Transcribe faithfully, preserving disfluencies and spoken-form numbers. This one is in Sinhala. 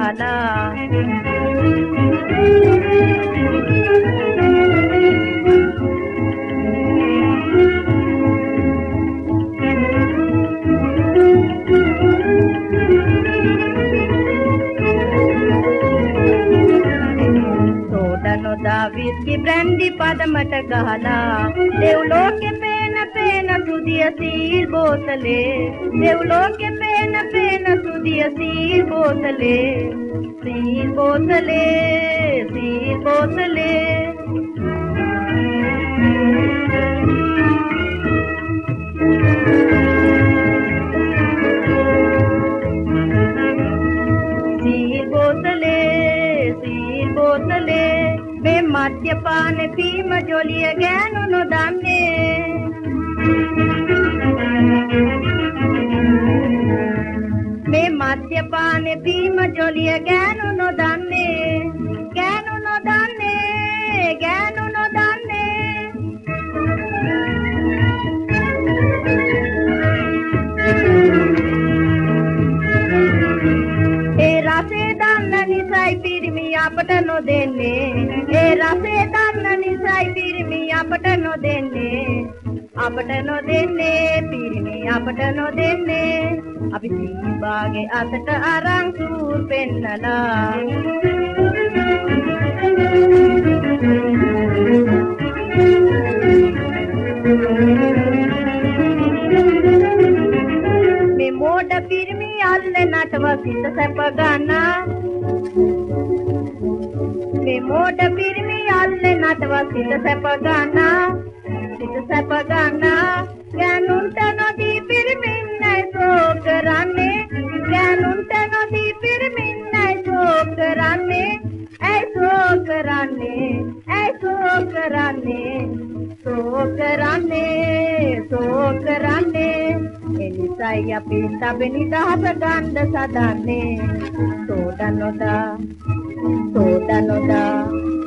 ගහලා විස්කි බ්‍රැන්ඩි පදමට ගහලා දෙව්ලෝකෙ පේන පේන සුදිය සීල් බෝතලේ දෙව්ලෝකෙ පේන පේන සුදිය සීල් බෝතලේ සීල් බෝතලේ සීල් බෝතලේ සීල් බෝතලේ සීල් බෝතලේ මේ මද්යපාන පීම ජොලිය ගෑනු නොදන්නේ මේ මද්යපාන පීම ජොලිය ගෑනු නොදන්නේ ගෑනු නොදන්නේ ගෑනු නොදන්නේ ඒ රසේ දන්න නිසයි පිරිමි අපට නොදෙන්නේ ඒ රසේ දන්න නිසයි පිරිමි අපට නොදෙන්නේ අපට නොදෙන්නේ පිරිමි අපට නොදෙන්නේ අපි සීබාගේ අතට අරන් සූර් පෙන්නලා මේ මෝඩ පිරිමි අල්ලේ නටව සිත සැප ගන්නා මේ මෝඩ පිරිමි අල්ලේ නටව සිත සැප ගන්නා සිත සැප ගන්නා ගෑනුන්ට නොදී පිරිමින්නයි සෝ කරන්නේ ගෑනුන්ට නොදී පිරිමින්නයි සෝ කරන්නේ ඇයි සෝ කරන්නේ ඇයි සෝ කරන්නේ සෝ කරන්නේ සෝ කරන්නේ එනිසයි අපි තබෙනි දහස ගන්න සදන්නේ සෝඩ නොදා සෝඩ නොදා